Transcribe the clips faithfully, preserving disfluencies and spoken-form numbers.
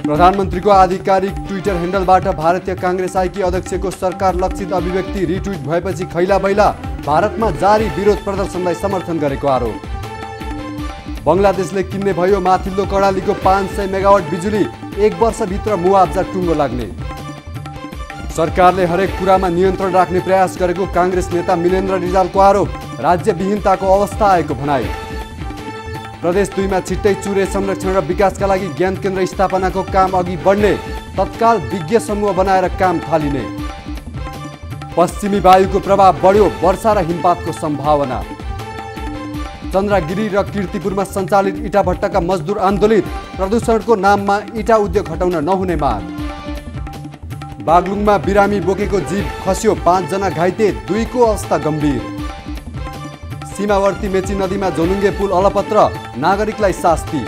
प्रधानमन्त्रीको आधिकारिक ट्विटर ह्यान्डलबाट भारतीय कांग्रेस आइकी अध्यक्षको सरकार लक्षित अभिव्यक्ति रिट्विट भएपछि खैला बैला भारतमा जारी विरोध प्रदर्शनलाई समर्थन गरेको आरोप। बंगलादेशले किन्ने भयो माथिल्लो कर्णालीको पाँच सय मेगावाट बिजुली, एक वर्षभित्र मुआवजा टुङ्गो लाग्ने। सरकारले हरेक कुरामा नियन्त्रण राख्ने प्रयास गरेको कांग्रेस नेता मिलेन्द्र रिजालको आरोप, राज्यविहीनताको अवस्था आएको भनाई। प्रदेश दुईमा छिट्टै चुरे संरक्षण र विकासका लागि ज्ञान केन्द्र स्थापनाको काम अघि बढ्ने, तत्काल विज्ञ समूह बनाएर काम थालिने। पश्चिमी वायुको प्रभाव बढ्यो, वर्षा र हिमपातको सम्भावना। चन्द्रगिरी र कीर्तिपुरमा सञ्चालित इटा भट्टाका मजदुर आन्दोलित, प्रदूषणको नाममा इटा उद्योग हटाउन नहुने माग। बागलुङमा बिरामी बोकेको जीव खस्यो, पाँच जना घाइते, दुईको अवस्था गम्भीर। सीमावर्ती मेची नदीमा झोलुङ्गे पुल अलपत्र, नागरिकलाई शास्ति।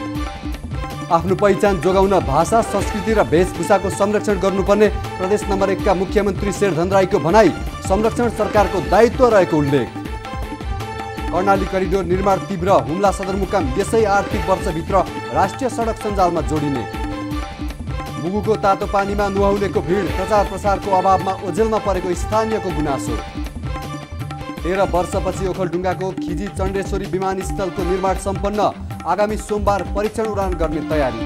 आफ्नो पहिचान जोगाउन भाषा, संस्कृति र वेशभूषाको संरक्षण गर्नुपर्ने प्रदेश नम्बर एकका मुख्यमन्त्री शेरधन राईको भनाई, संरक्षण सरकारको दायित्व रहेको उल्लेख। कर्णाली करिडोर निर्माण तीव्र, हुम्ला सदरमुकाम यसै आर्थिक वर्षभित्र राष्ट्रिय सडक सञ्जालमा जोडिने। मुगुको तातो पानीमा नुहाउनेको भिड, प्रचार प्रसारको अभावमा ओझेलमा परेको स्थानीयको गुनासो। तेह्र वर्षपछि ओखलढुङ्गाको खिजी चण्डेश्वरी विमानस्थलको निर्माण सम्पन्न, आगामी सोमबार परीक्षण उडान गर्ने तयारी।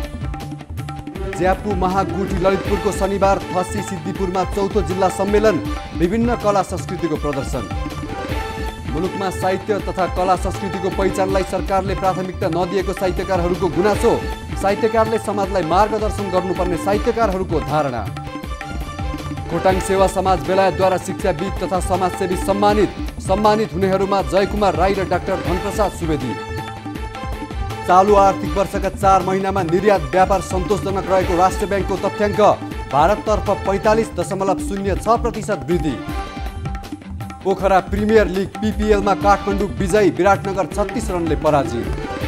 ज्यापु महागुठी ललितपुरको शनिबार, थसी सिद्धिपुरमा चौथो जिल्ला सम्मेलन, विभिन्न कला संस्कृतिको प्रदर्शन। मुलुकमा साहित्य तथा कला संस्कृतिको पहिचानलाई सरकारले प्राथमिकता नदिएको साहित्यकारहरूको गुनासो, साहित्यकारले समाजलाई मार्गदर्शन गर्नुपर्ने साहित्यकारहरूको धारणा। खोटाङ सेवा समाज बेलायतद्वारा शिक्षाविद तथा समाजसेवी सम्मानित, सम्मानित हुनेहरूमा जयकुमार राई र डाक्टर धनप्रसाद सुवेदी। चालु आर्थिक वर्षका चार महिनामा निर्यात व्यापार सन्तोषजनक रहेको राष्ट्र ब्याङ्कको तथ्याङ्क, भारततर्फ पैँतालिस दशमलव शून्य छ प्रतिशत वृद्धि। पोखरा प्रिमियर लिग पिपिएलमा काठमाडौँ विजयी, विराटनगर छत्तीस रनले पराजित।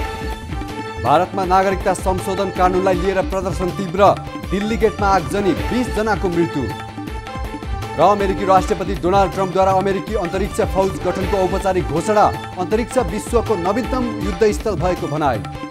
भारतमा नागरिकता संशोधन कानुनलाई लिएर प्रदर्शन तीव्र, दिल्ली गेटमा आगजनी, बीस जनाको मृत्यु। र अमेरिकी राष्ट्रपति डोनाल्ड ट्रम्पद्वारा अमेरिकी अन्तरिक्ष फौज गठनको औपचारिक घोषणा, अन्तरिक्ष विश्वको नवीनतम युद्धस्थल भएको भनाई।